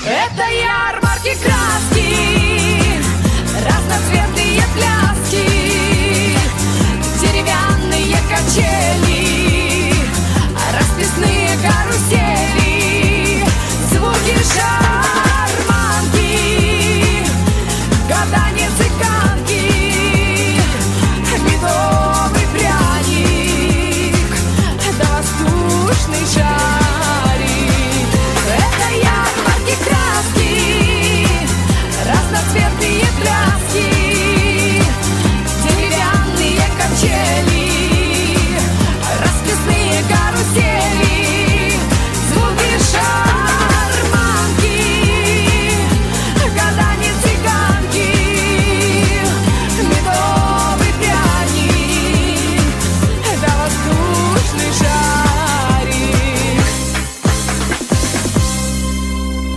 Это ярмарки краски, разноцветные пляски, деревянные качели, расписные карусели, звуки шара.